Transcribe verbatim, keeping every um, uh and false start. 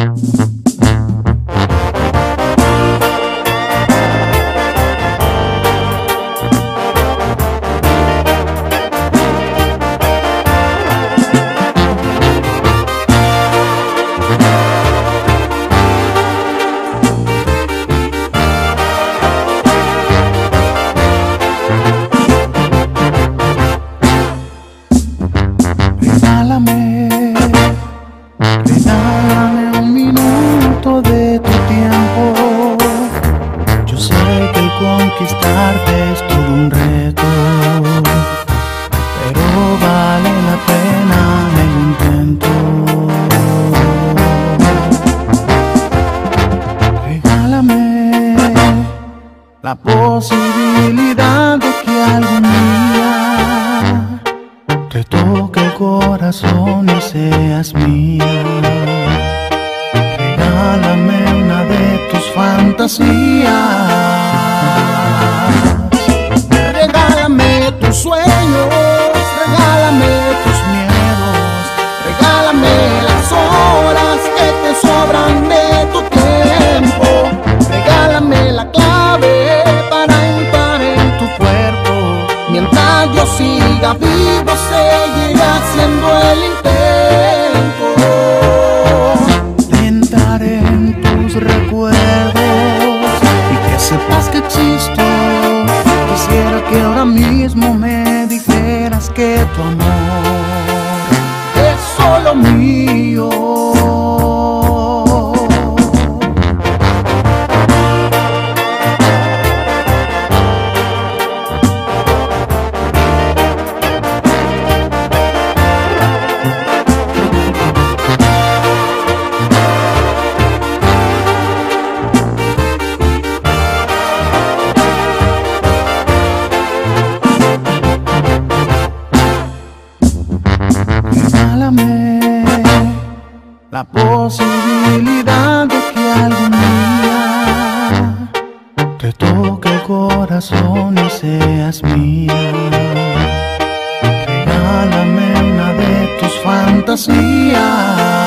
Regálame, regálame un minuto de tu tiempo. Yo sé que el conquistarte es todo un reto, pero vale la pena el intento. Regálame la posibilidad de que algún día te toque el corazón y seas mía. Regálame una de tus fantasías. Regálame tus sueños, regálame tus miedos, regálame las horas que te sobran de tu tiempo. Regálame la clave para entrar en tu cuerpo. Mientras yo siga vivo, seguirá haciendo el intento de entrar en tus recuerdos y que sepas que existo. Quisiera que ahora mismo me dijeras que tu amor es solo mío. Regálame la posibilidad de que algún día te toque el corazón y seas mía. Regálame una de tus fantasías.